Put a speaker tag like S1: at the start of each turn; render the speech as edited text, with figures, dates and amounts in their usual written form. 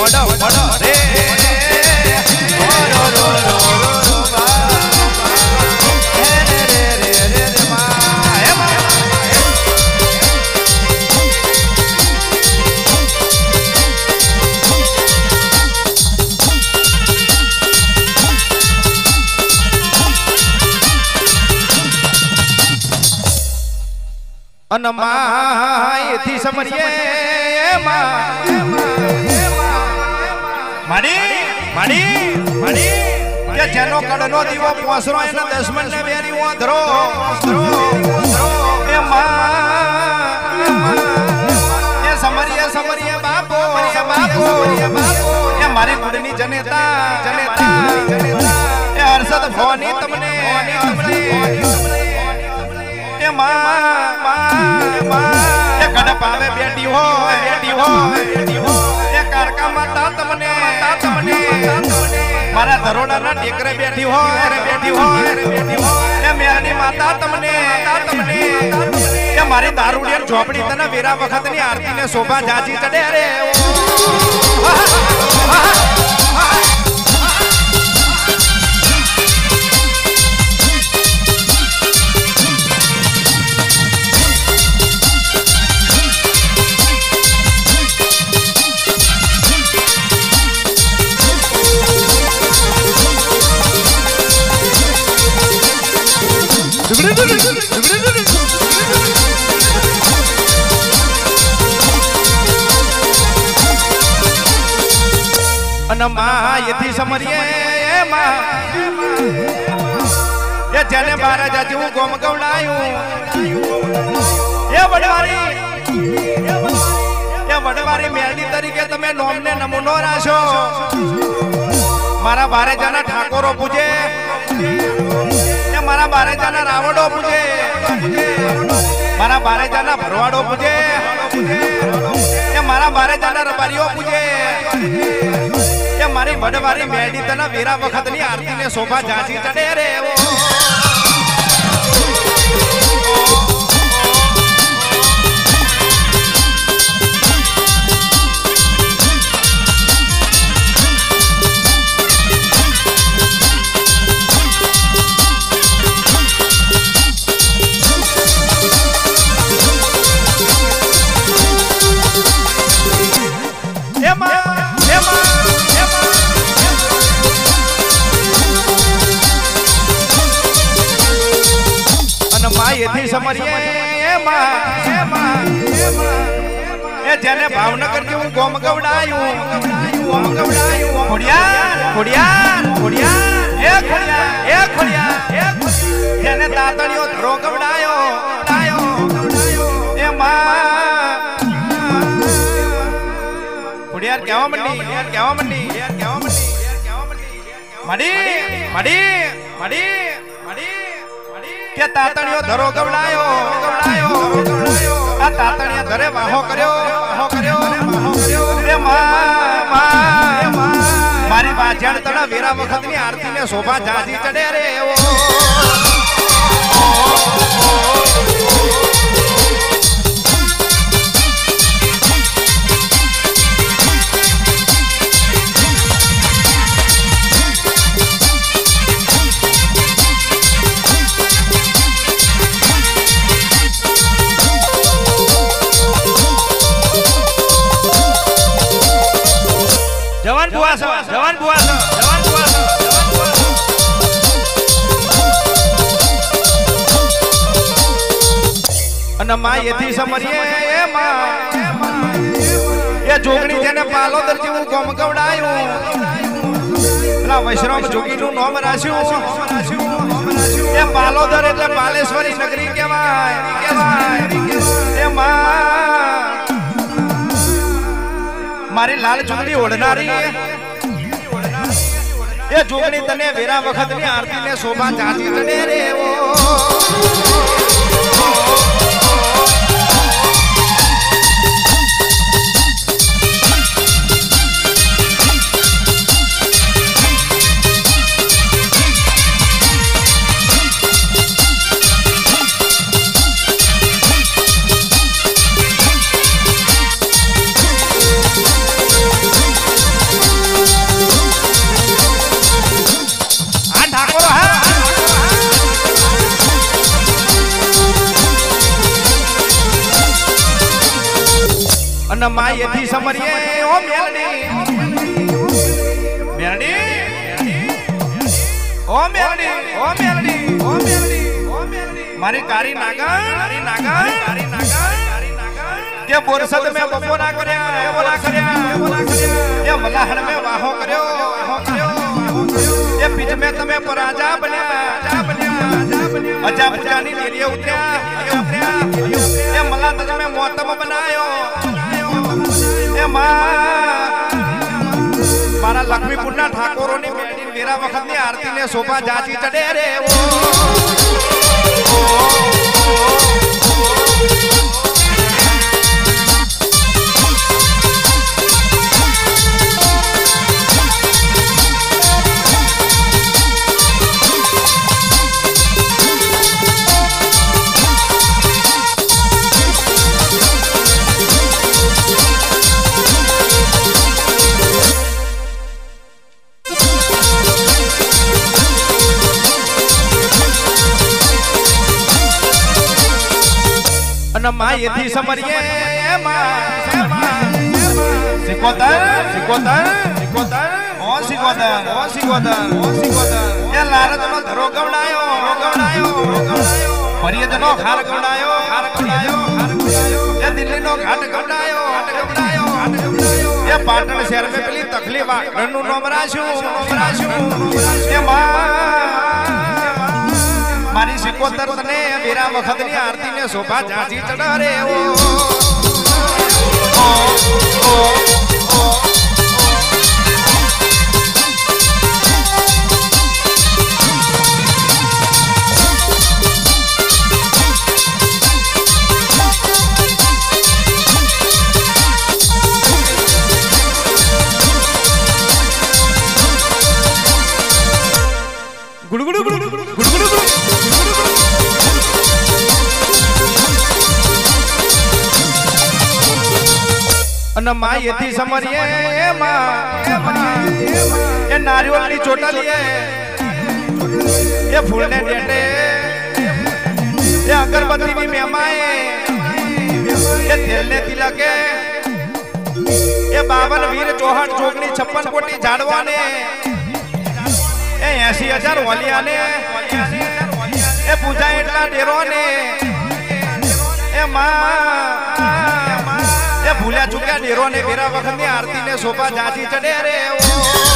S1: અનમાયથી સમરીએ માડી કે જેનો કડનો દીવો પોસરો એના દુશ્મન ને વેરી ઓધરો એ સમરીએ બાપો એ મારી કુળની જનેતા એ હર્ષદ ભવાની તમને એ કડપ આવે બેટી હોય એ કારકા માતા તમને મારા ધરોડાના ટેકરે બેઠી હોય એ મેરની માતા તમને એ મારી દારૂડિયન ઝોપડી તને વેરા વખતની આરતીને શોભા જાજી ચડે રે અનમાયથી સમરીએ એ જેને બારા જાજી હું ગોમ ગવડાયું એ વડવારી મેરડી તરીકે તમે નોમને નમૂનો રાશો મારા બારેજાના ઠાકોરો પૂજે એ મારા બારેજાના રાવડો પૂજે મારા બારેજાના ભરવાડો પૂજે એ મારા બારેજાના રબારીઓ પૂજે એ મારી વડવારી મેરડી તના વેરા વખતની આરતીને શોભા જાજી ચડે રે માયથી સમરીએ એ જેને ભાવનગર થી હું ગોમ ગવડાયું જેને તાતણીઓ ધરો ગવડાયો એ ખોડિયાર કેવા મંડી મડી કે તાતણીઓ ધરો ગવડાયો આ તાતણીએ ધરે વાહો કર્યો એ મારી બાજણ તણા વેરા વખતની આરતીને શોભા જાજી ચડે રે જવાન બુઆ અને માયથી સમરીએ એ જોગણી જેને પાલોદર જેવું ગોમ ગવડાયું પેલા વૈષ્ણવ જોગીનું નામ રાખ્યું એ પાલોદર એટલે પાલેશ્વરી નગરી કહેવાય એ મારી લાલ ચુંદડી ઓઢનારી એ જોગણી તને વેરા વખતની આરતીને શોભા જાજી ચડે રે અને માયેથી સમરીએ ઓ મેલડી મેલડી ઓ મેલડી ઓ મેલડી ઓ મેલડી ઓ મેલડી મારી કારી નાગર કે બોરસદ મે બપોરા કર્યા એ બોલા કર્યા એ મલાહણ મે વાહો કર્યો એ પીજ મે તમે પરાજા બન્યા અજા બજાની લીલીએ ઉતર્યા એ મલા તમે મોતમ બનાયો એ મારા લક્ષ્મીપુરના ઠાકોરોની મેળી વેરા વખતની આરતીને શોભા જાચી ચડે રે માયેથી સમરીએ એ લારજનો ધરો ગવડાયો પરિયજનો ખાર ગવડાયો એ દિલ્હીનો ઘાટ ગવડાયો એ પાટણ શહેર મે પેલી તકલીફ આગળનું નામ રાખ્યું એ મારી સિકોતર તને વેરા વખતની આરતીને શોભા જાચી ચડારે અને માયેથી સમરીએ એ નારિયેળની ચોટલીએ એ ફૂલને ડેટે એ અગરબત્તીની મેમાએ એ તેલને તિલકે એ 52 વીર ચોહટ જોગણી 56 કોટી ઝાડવાને એ 80,000 વલિયાને એ પૂજા એટલા ડેરોને એ ભૂલ્યા ચૂક્યા ડેરો ને વેરા વખતની આરતીને શોભા જાચી ચડે રે